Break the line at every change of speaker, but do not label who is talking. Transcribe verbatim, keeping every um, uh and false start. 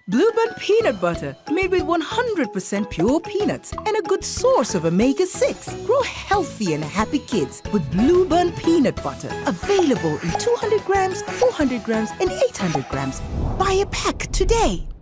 Blueband peanut butter, made with one hundred percent pure peanuts and a good source of omega six. Grow healthy and happy kids with Blueband peanut butter. Available in two hundred grams, four hundred grams, and eight hundred grams. Buy a pack today.